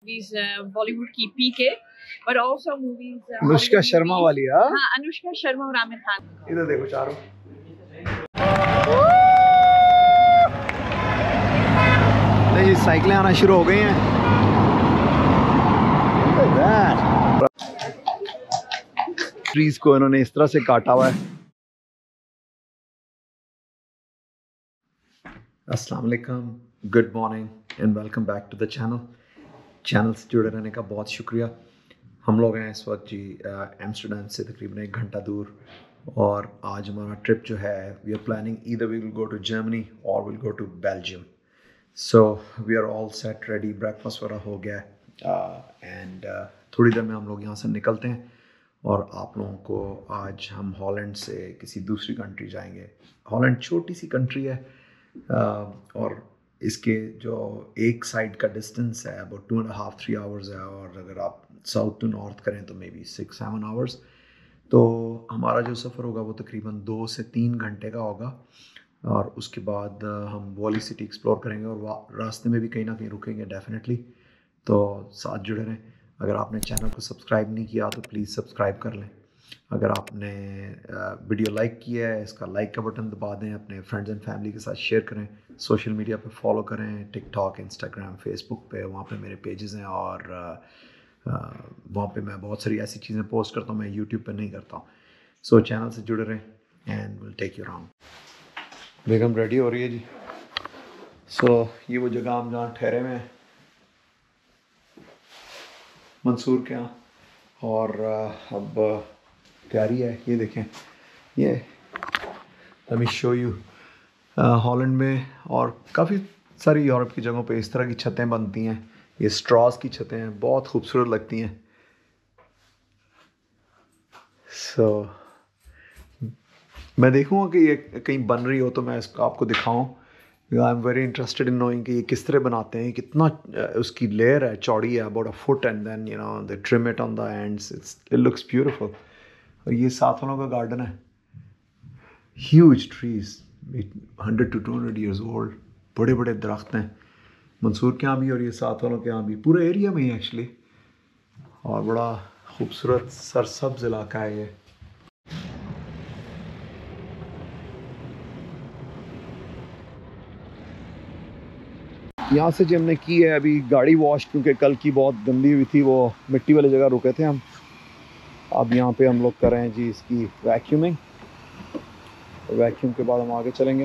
movies, Bollywood की PK, but also movies. Anushka Sharma वाली है। हाँ, अनुष्का शर्मा और आमिर खान। इधर देखो चारों। नहीं, साइकिलें आना शुरू हो गई हैं। ट्रीज को इन्होंने इस तरह से काटा हुआ है। अस्सलाम वालेकुम, good morning and welcome back to the channel से जुड़े रहने का बहुत शुक्रिया। हम लोग हैं इस वक्त जी एम्स्टर्डम से तकरीबन 1 घंटा दूर, और आज हमारा ट्रिप जो है we are planning either we will go to Germany और will go to Belgium. So we are all set ready, breakfast वगैरह हो गया एंड थोड़ी देर में हम लोग यहाँ से निकलते हैं और आप लोगों को आज हम हॉलैंड से किसी दूसरी कंट्री जाएंगे। हॉलैंड छोटी सी कंट्री है और इसके जो एक साइड का डिस्टेंस है अबाउट 2.5-3 आवर्स है, और अगर आप साउथ टू नॉर्थ करें तो मे बी 6-7 आवर्स। तो हमारा जो सफ़र होगा वो तकरीबन 2 से 3 घंटे का होगा, और उसके बाद हम वॉली सिटी एक्सप्लोर करेंगे और रास्ते में भी कहीं ना कहीं रुकेंगे डेफिनेटली। तो साथ जुड़े रहें। अगर आपने चैनल को सब्सक्राइब नहीं किया तो प्लीज़ सब्सक्राइब कर लें। अगर आपने वीडियो लाइक किया है, इसका लाइक का बटन दबा दें, अपने फ्रेंड्स एंड फैमिली के साथ शेयर करें, सोशल मीडिया पे फॉलो करें, टिकटॉक, इंस्टाग्राम, फेसबुक पे, वहाँ पे मेरे पेजेस हैं, और वहाँ पे मैं बहुत सारी ऐसी चीज़ें पोस्ट करता हूँ मैं यूट्यूब पे नहीं करता हूँ। सो चैनल से जुड़े रहें and will take you around. बेगम रेडी हो रही है जी। सो ये वो जगह हम जहाँ ठहरे हुए हैं मंसूर के यहाँ, और अब तैयारी है। ये देखें, ये let me show you. Holland में और काफ़ी सारी यूरोप की जगहों पे इस तरह की छतें बनती हैं। ये स्ट्रॉस की छतें हैं, बहुत खूबसूरत लगती हैं। सो मैं देखूँगा कि ये कहीं बन रही हो तो मैं इसको आपको दिखाऊँ। I am very interested in knowing कि ये किस तरह बनाते हैं, कितना उसकी लेयर है, चौड़ी है about 1 foot, and then you know they trim it on the ends. It looks beautiful. और ये साथों का गार्डन है, huge trees 100 to 200 years old, बड़े बड़े दरख्त हैं मंसूर के यहाँ भी और ये साथ वालों के यहाँ भी, पूरे एरिया में ही एक्चुअली, और बड़ा खूबसूरत सरसब्ज इलाका है ये। यहाँ से जो हमने की है अभी गाड़ी वॉश, क्योंकि कल की बहुत गंदी हुई थी, वो मिट्टी वाली जगह रुके थे हम। अब यहाँ पे हम लोग कर रहे हैं जी इसकी वैक्यूमिंग, वैक्यूम के बाद हम आगे चलेंगे।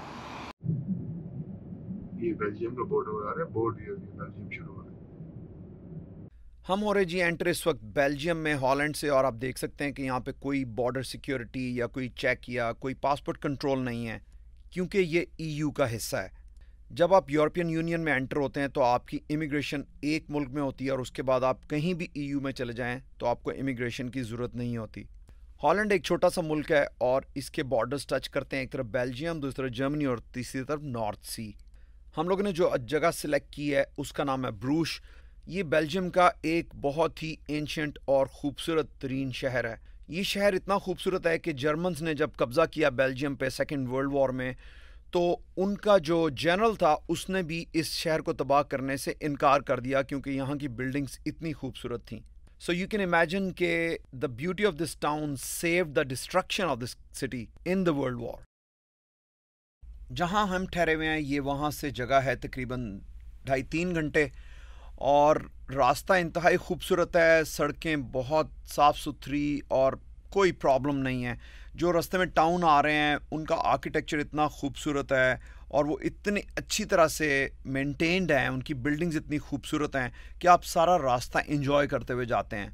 ये बेल्जियम का बोर्ड हो रहा है, बोर्ड ये बेल्जियम शुरू हो रहा है। हम हो रहे जी एंटर इस वक्त बेल्जियम में हॉलैंड से, और आप देख सकते हैं कि यहाँ पे कोई बॉर्डर सिक्योरिटी या कोई चेक या कोई पासपोर्ट कंट्रोल नहीं है, क्योंकि ये ईयू का हिस्सा है। जब आप यूरोपियन यूनियन में एंटर होते हैं तो आपकी इमिग्रेशन एक मुल्क में होती है, और उसके बाद आप कहीं भी ईयू में चले जाएं तो आपको इमिग्रेशन की ज़रूरत नहीं होती। हॉलैंड एक छोटा सा मुल्क है और इसके बॉर्डर्स टच करते हैं, एक तरफ बेल्जियम, दूसरी तरफ जर्मनी और तीसरी तरफ नॉर्थ सी। हम लोगों ने जो जगह सिलेक्ट की है उसका नाम है ब्रूश। ये बेल्जियम का एक बहुत ही एंशियंट और ख़ूबसूरत तरीन शहर है। ये शहर इतना खूबसूरत है कि जर्मन्स ने जब कब्ज़ा किया बेल्जियम पे सेकेंड वर्ल्ड वॉर में, तो उनका जो जनरल था उसने भी इस शहर को तबाह करने से इनकार कर दिया, क्योंकि यहाँ की बिल्डिंग्स इतनी खूबसूरत थीं। सो यू कैन इमेजिन के the beauty of this town saved the destruction of this city in the world war. जहाँ हम ठहरे हुए हैं ये वहाँ से जगह है तकरीबन 2.5-3 घंटे, और रास्ता इंतहाई खूबसूरत है, सड़कें बहुत साफ़ सुथरी और कोई प्रॉब्लम नहीं है। जो रास्ते में टाउन आ रहे हैं उनका आर्किटेक्चर इतना खूबसूरत है और वो इतनी अच्छी तरह से मेंटेन्ड हैं, उनकी बिल्डिंग्स इतनी खूबसूरत हैं कि आप सारा रास्ता एंजॉय करते हुए जाते हैं।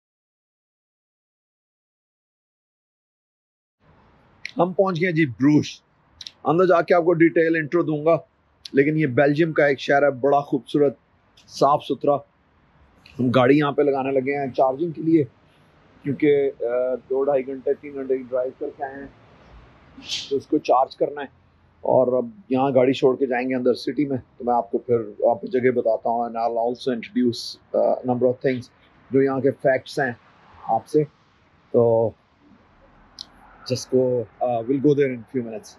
हम पहुंच गए जी ब्रूश। अंदर जाके आपको डिटेल इंट्रो दूंगा, लेकिन ये बेल्जियम का एक शहर है, बड़ा खूबसूरत, साफ सुथरा। हम गाड़ी यहाँ पे लगाने लगे हैं चार्जिंग के लिए, क्योंकि 2-2.5 घंटे 3 घंटे की ड्राइव करके आए हैं तो उसको चार्ज करना है। और अब यहाँ गाड़ी छोड़ के जाएंगे अंदर सिटी में, तो मैं आपको फिर वहाँ पे जगह बताता हूँ, and I will also introduce number of things जो यहाँ के फैक्ट्स हैं आपसे। तो just go, will go there in few minutes.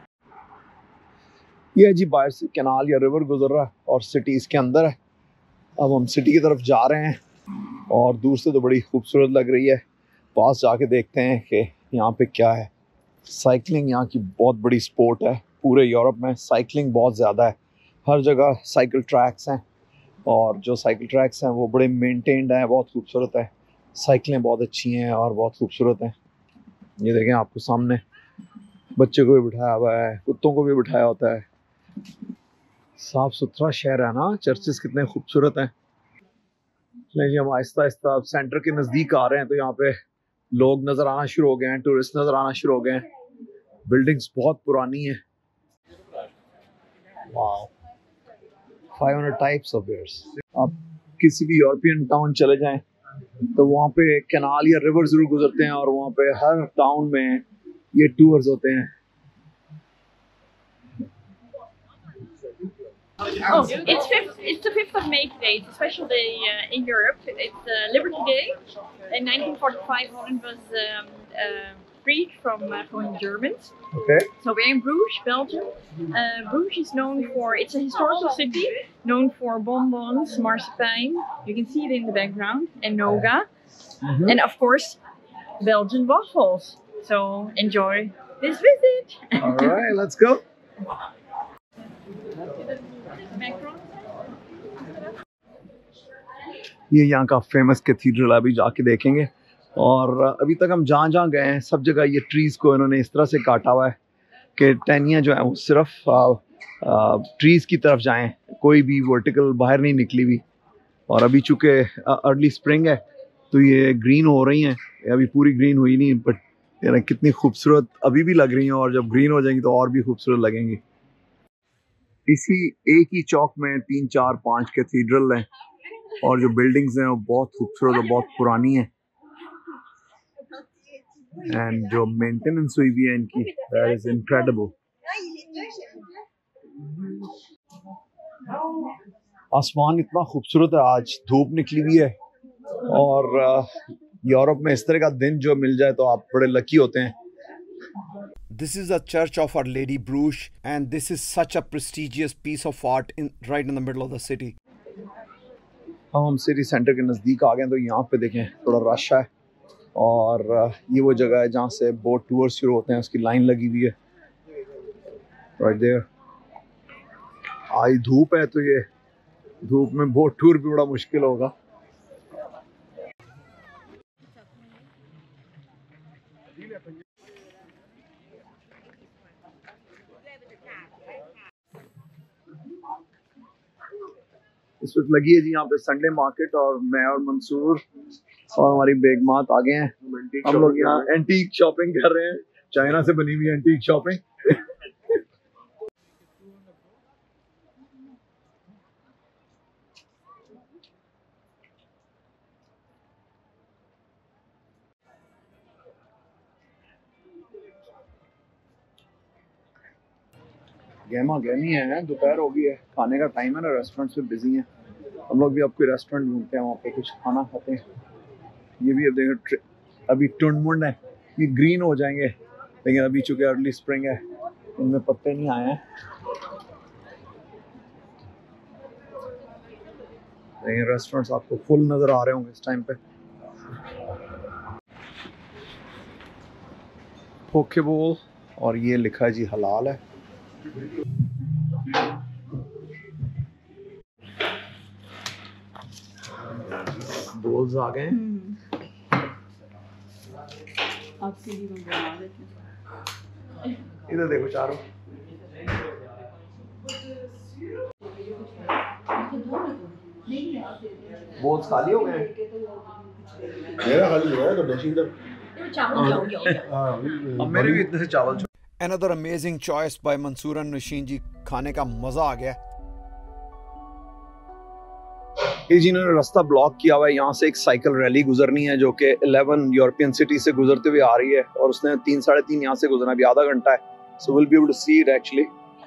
ये जी बाहर से कैनाल या रिवर गुजर रहा है और सिटी इसके अंदर है, अब हम सिटी की तरफ जा रहे हैं और दूर से तो बड़ी खूबसूरत लग रही है, पास जाके देखते हैं कि यहाँ पे क्या है। साइकिलिंग यहाँ की बहुत बड़ी स्पोर्ट है, पूरे यूरोप में साइकिलिंग बहुत ज़्यादा है, हर जगह साइकिल ट्रैक्स हैं और जो साइकिल ट्रैक्स हैं वो बड़े मेंटेन्ड हैं, बहुत खूबसूरत है, साइकिलें बहुत अच्छी हैं और बहुत खूबसूरत हैं। ये देखें आपको सामने बच्चे को भी बिठाया हुआ है, कुत्तों को भी बिठाया होता है। साफ सुथरा शहर है ना, चर्चेस कितने खूबसूरत हैं। नहीं जी, हम आहिस्ता आहिस्ता सेंटर के नज़दीक आ रहे हैं तो यहाँ पे लोग नज़र आना शुरू हो गए हैं, टूरिस्ट नज़र आना शुरू हो गए हैं। बिल्डिंग्स बहुत पुरानी है। Wow, 500 types of beers. आप किसी भी यूरोपियन टाउन चले जाएं तो वहाँ पे कैनाल या रिवर जरूर गुजरते हैं और वहाँ पे हर टाउन में ये टूर्स होते हैं। Oh, it's the 5th of May today. It's a special day in Europe. It's Liberty Day. In 1945, Holland was freed from the Germans. Okay. So we're in Bruges, Belgium. Bruges is known for, it's a historical city, known for bonbons, marzipan. You can see it in the background, and nougat. And of course, Belgian waffles. So enjoy this visit. All right, let's go. ये यहाँ का famous cathedral अभी जाके देखेंगे। और अभी तक हम जहाँ जहाँ गए हैं सब जगह ये ट्रीज़ को इन्होंने इस तरह से काटा हुआ है कि टहनियाँ जो हैं वो सिर्फ ट्रीज़ की तरफ जाएं, कोई भी वर्टिकल बाहर नहीं निकली हुई। और अभी चूँकि अर्ली स्प्रिंग है तो ये ग्रीन हो रही हैं, अभी पूरी ग्रीन हुई नहीं, बट यानी कितनी खूबसूरत अभी भी लग रही हैं और जब ग्रीन हो जाएंगी तो और भी खूबसूरत लगेंगी। इसी एक ही चौक में 3, 4, 5 कैथीड्रल हैं और जो बिल्डिंग्स हैं वो बहुत खूबसूरत और बहुत पुरानी हैं। एंड जो मेंटेनेंस हुई भी है इनकी, दैट इज इनक्रेडिबल। आसमान इतना खूबसूरत है, आज धूप निकली हुई है और यूरोप में इस तरह का दिन जो मिल जाए तो आप बड़े लकी होते हैं। This is the Church of Our Lady Bruges, and this is such a prestigious piece of art right in the middle of the city. हम सिटी सेंटर के नज़दीक आ गए हैं तो यहाँ पे देखें थोड़ा रश है और ये वो जगह है जहाँ से बोट टूर शुरू होते हैं, उसकी लाइन लगी हुई है राइट देयर। आज धूप है तो ये धूप में बोट टूर भी बड़ा मुश्किल होगा। इस वक्त लगी है जी यहाँ पे संडे मार्केट और मैं और मंसूर और हमारी बेगमात आ गए हैं। हम लोग यहाँ एंटीक शॉपिंग कर रहे हैं, चाइना से बनी हुई एंटीक शॉपिंग। गहमा गहमी है, दोपहर हो गई है, खाने का टाइम है ना, रेस्टोरेंट्स में बिजी हैं। हम लोग भी अब कोई रेस्टोरेंट ढूंढते हैं, वहाँ पे कुछ खाना खाते हैं। ये भी अब देखो अभी टुंडमुंड है, ये ग्रीन हो जाएंगे लेकिन अभी चूंकि अर्ली स्प्रिंग है इनमें पत्ते नहीं आए हैं। लेकिन रेस्टोरेंट्स आपको फुल नज़र आ रहे होंगे इस टाइम पे। पोके बोल और ये लिखा है जी हलाल है। बोल्स आ गए आपके लिए मैं बना देती हूँ। इधर देखो चारों। बोल्स खाली हो गए? मेरा खाली हुआ है तो नशीदर मेरे भी इतने से चावल। Another amazing choice by Mansoor and Nushin जी, खाने का मजा आ गया। ये जिन्होंने रास्ता ब्लॉक किया हुआ है, यहाँ से एक साइकिल रैली गुजरनी है जो कि 11 यूरोपियन सिटी से गुजरते हुए आ रही है और उसने 3 साढ़े 3 यहाँ से गुजरना, अभी आधा घंटा है। So will be able to see it actually.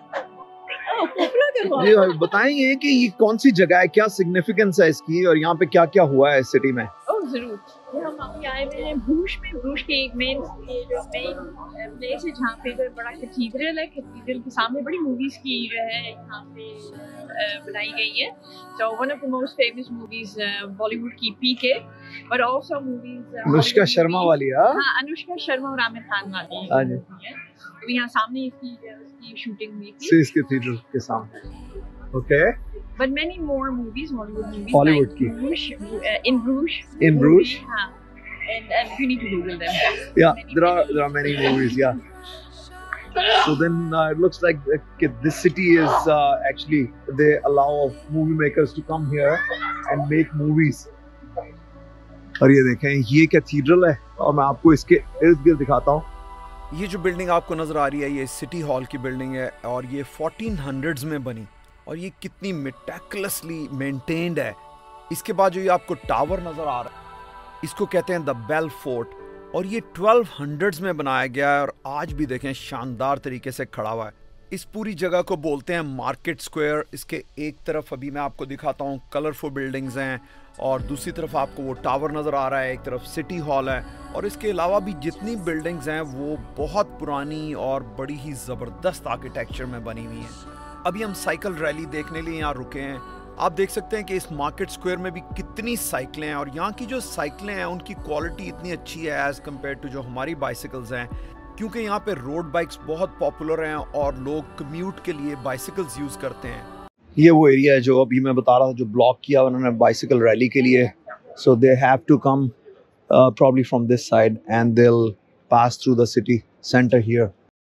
जी बताएंगे कि ये कौन सी जगह है, क्या सिग्निफिकेंस है इसकी और यहाँ पे क्या क्या हुआ है इस सिटी में? जरूर, ये हम अभी आए हुए हैं ब्रूश में। ब्रूश के एक मेन प्लेस है जहाँ पे बड़ा कैथीड्रल है। कैथीड्रल के सामने बड़ी मूवीज की जो है यहाँ पे बनाई गई है। So one of the most famous movies Bollywood की PK, but also movies Anushka Sharma वाली। हाँ, अनुष्का शर्मा और आमिर खान वाली हाँ जी। है। तो यहाँ सामने इसकी शूटिंग हुई थी। सीस कैथीड्रल के सामने। Okay. But many more movies, Hollywood movies. Hollywood like की। Bruges, in Bruges. In Bruges? हाँ. And you need to Google them. Yeah, there are many movies. Yeah. So then it looks like this city is actually they allow movie makers to come here and make movies. और ये देखें, ये cathedral है और मैं आपको इसके इर्द गिर्द दिखाता हूँ। ये जो बिल्डिंग आपको नजर आ रही है ये सिटी हॉल की बिल्डिंग है और ये 1400s में बनी और ये कितनी मेटिकुलसली मेंटेन्ड है। इसके बाद जो ये आपको टावर नजर आ रहा है इसको कहते हैं द बेल फोर्ट और ये 1200s में बनाया गया है और आज भी देखें शानदार तरीके से खड़ा हुआ है। इस पूरी जगह को बोलते हैं मार्केट स्क्वायर। इसके एक तरफ अभी मैं आपको दिखाता हूँ कलरफुल बिल्डिंग्स हैं और दूसरी तरफ आपको वो टावर नज़र आ रहा है, एक तरफ सिटी हॉल है और इसके अलावा भी जितनी बिल्डिंग्स हैं वो बहुत पुरानी और बड़ी ही ज़बरदस्त आर्किटेक्चर में बनी हुई हैं। अभी हम साइकिल रैली देखने लिए यहाँ रुके हैं। आप देख सकते हैं कि इस मार्केट स्क्वायर में भी कितनी साइकिलें हैं और यहाँ की जो साइकिलें हैं उनकी क्वालिटी इतनी अच्छी है एज़ कम्पेयर टू जो हमारी बाइसिकल्स हैं, क्योंकि यहाँ पे रोड बाइक्स बहुत पॉपुलर हैं और लोग कम्यूट के लिए बाइसिकल्स यूज़ करते हैं। ये वो एरिया है जो अभी मैं बता रहा था जो ब्लॉक किया उन्होंने बाइसिकल रैली के लिए। So they have to come probably from this side and they'll pass through the city center here.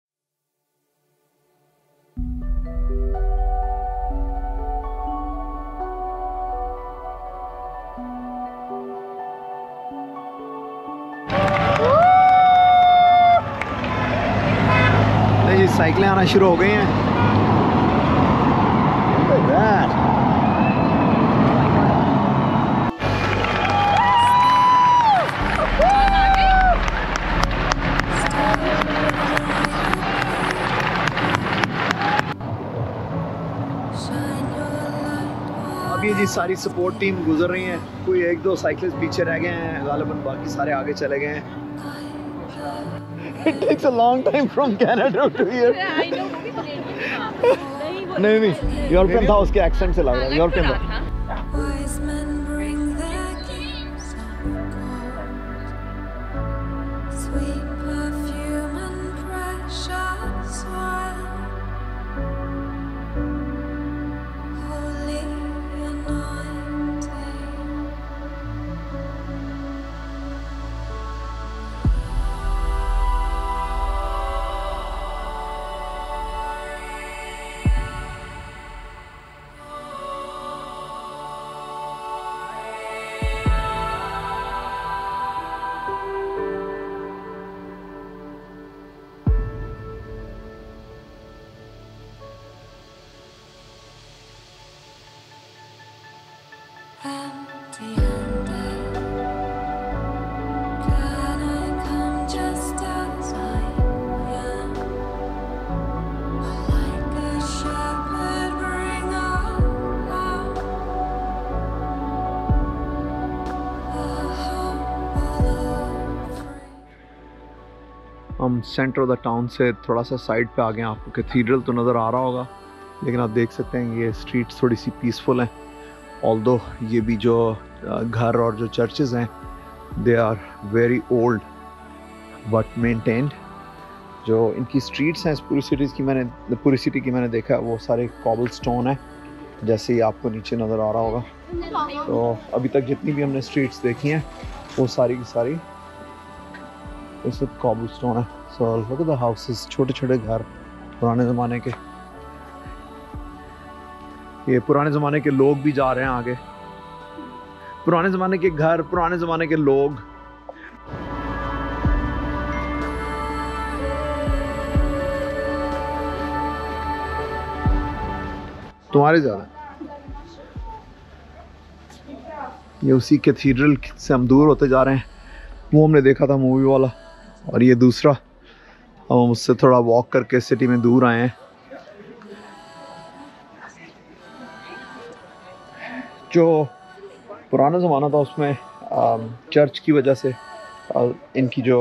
ये साइकिलें आना शुरू हो गई हैं। Look at that. अब ये जी सारी सपोर्ट टीम गुजर रही हैं। कोई एक दो साइकिलिस्ट पीछे रह गए हैं, गालिबन बाकी सारे आगे चले गए हैं। It takes a long time from Canada to here. I know. नहीं यूरोपियन था, उसके एक्सेंट से लग रहा है यूरोपियन था। Wise men bring their gifts of gold, sweet perfume and precious oil, holy anointing. Empty-handed, can I come just as I am? Like a shepherd, bring a lamb, a humble offering. हम centre of the town से थोड़ा सा side पे आ गए हैं। आपको cathedral तो नज़र आ रहा होगा लेकिन आप देख सकते हैं ये स्ट्रीट्स थोड़ी सी पीसफुल हैं। ऑल्दो ये भी जो घर और जो चर्चेस हैं they are very old but maintained. जो इनकी स्ट्रीट्स हैं इस पूरी सिटी की मैंने देखा वो सारे कॉबल स्टोन है, जैसे ही आपको नीचे नज़र आ रहा होगा। तो अभी तक जितनी भी हमने स्ट्रीट्स देखी हैं वो सारी की सारी इस वक्त कॉबल स्टोन है। So look at the houses, छोटे छोटे घर पुराने ज़माने के। ये पुराने ज़माने के लोग भी जा रहे हैं आगे, पुराने ज़माने के घर, पुराने ज़माने के लोग। तुम्हारे ज़्यादा ये उसी कैथीड्रल से हम दूर होते जा रहे हैं। वो हमने देखा था मूवी वाला और ये दूसरा। अब हम उससे थोड़ा वॉक करके सिटी में दूर आए हैं। जो पुराना ज़माना था उसमें चर्च की वजह से इनकी जो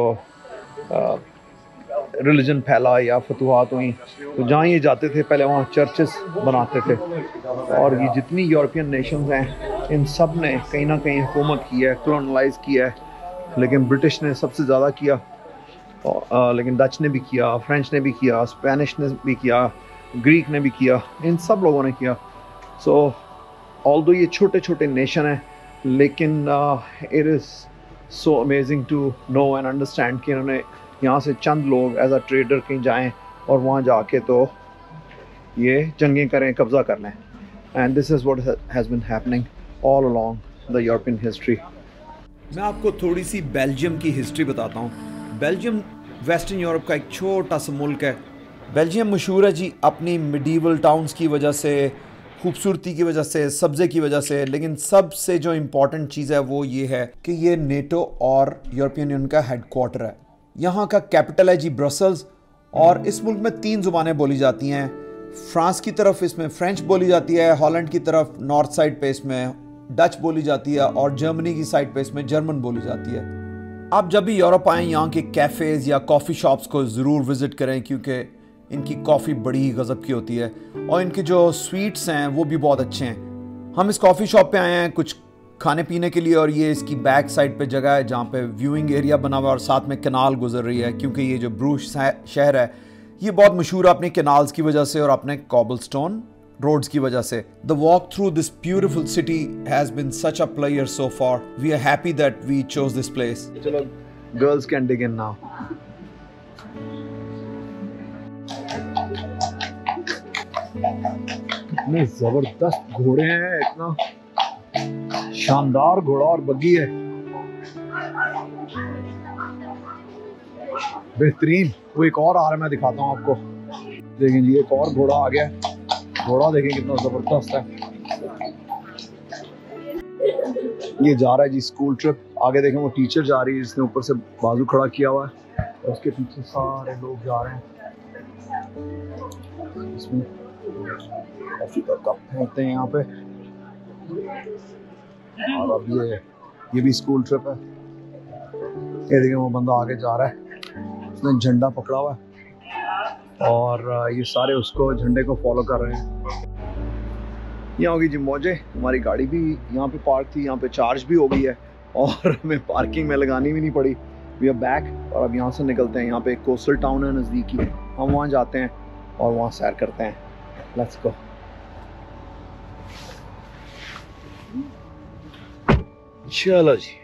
रिलीजन फैला या फतूहात हुई, तो जहाँ ये जाते थे पहले वहाँ चर्चेस बनाते थे। और ये जितनी यूरोपियन नेशंस हैं इन सब ने कहीं ना कहीं हुकूमत की है, कॉलोनाइज किया है, लेकिन ब्रिटिश ने सबसे ज़्यादा किया, लेकिन डच ने भी किया, फ्रेंच ने भी किया, स्पेनिश ने भी किया, ग्रीक ने भी किया, इन सब लोगों ने किया। सो ऑल्दो ये छोटे छोटे नेशन हैं, लेकिन it is so amazing to know and understand कि इन्होंने यहाँ से चंद लोग एज अ ट्रेडर कहीं जाएं और वहाँ जाके तो ये जंगें करें, कब्ज़ा कर लें। And this is what has been happening all along the European history. मैं आपको थोड़ी सी बेल्जियम की हिस्ट्री बताता हूँ। बेल्जियम वेस्टर्न यूरोप का एक छोटा सा मुल्क है। बेल्जियम मशहूर है जी अपनी मिडीवल टाउन्स की वजह से, खूबसूरती की वजह से, सब्ज़े की वजह से, लेकिन सबसे जो इम्पॉर्टेंट चीज़ है वो ये है कि ये नेटो और यूरोपियन यूनियन का हेडक्वार्टर है। यहाँ का कैपिटल है जी ब्रसल्स, और इस मुल्क में 3 ज़ुबानें बोली जाती हैं। फ्रांस की तरफ इसमें फ्रेंच बोली जाती है, हॉलैंड की तरफ नॉर्थ साइड पे इसमें डच बोली जाती है, और जर्मनी की साइड पे इसमें जर्मन बोली जाती है। आप जब भी यूरोप आएँ यहाँ के कैफ़ेज़ या कॉफ़ी शॉप्स को ज़रूर विज़िट करें, क्योंकि इनकी कॉफ़ी बड़ी ही गज़ब की होती है और इनके जो स्वीट्स हैं वो भी बहुत अच्छे हैं। हम इस कॉफ़ी शॉप पे आए हैं कुछ खाने पीने के लिए, और ये इसकी बैक साइड पे जगह है जहाँ पे व्यूइंग एरिया बना हुआ है और साथ में कैनाल गुजर रही है, क्योंकि ये जो ब्रूज शहर है ये बहुत मशहूर है अपने कैनाल्स की वजह से और अपने कॉबलस्टोन रोड्स की वजह से। The walk through this beautiful city has been such a pleasure so far. We are happy that we chose this place. चलो girls can dig in now. इतने जबरदस्त घोड़े हैं, इतना शानदार घोड़ा और बग्गी है, बेहतरीन। वो एक और आ रहा है, मैं दिखाता हूँ आपको। देखें जी एक और घोड़ा आ गया, घोड़ा देखें कितना जबरदस्त है। ये जा रहा है जी स्कूल ट्रिप। आगे देखें वो टीचर जा रही है जिसने ऊपर से बाजू खड़ा किया हुआ है, और उसके पीछे सारे लोग जा रहे हैं। इसमें कॉफी का कप होते हैं यहाँ पे। और अब ये भी स्कूल ट्रिप है। ये देखिए वो बंदा आगे जा रहा है, उसने झंडा पकड़ा हुआ है और ये सारे उसको झंडे को फॉलो कर रहे हैं। यहाँ होगी जी मौजे। हमारी गाड़ी भी यहाँ पे पार्क थी, यहाँ पे चार्ज भी हो गई है और हमें पार्किंग में लगानी भी नहीं पड़ी। वी आर बैक और अब यहाँ से निकलते हैं। यहाँ पे एक कोस्टल टाउन है नज़दीकी, हम वहाँ जाते हैं और वहाँ सैर करते हैं। Let's go. चलो जी,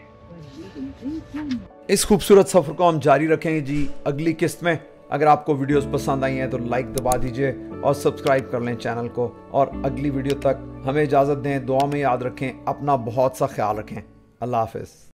इस खूबसूरत सफ़र को हम जारी रखेंगे जी अगली किस्त में। अगर आपको वीडियोस पसंद आई हैं तो लाइक दबा दीजिए और सब्सक्राइब कर लें चैनल को, और अगली वीडियो तक हमें इजाज़त दें। दुआ में याद रखें, अपना बहुत सा ख्याल रखें। अल्लाह हाफ़िज़।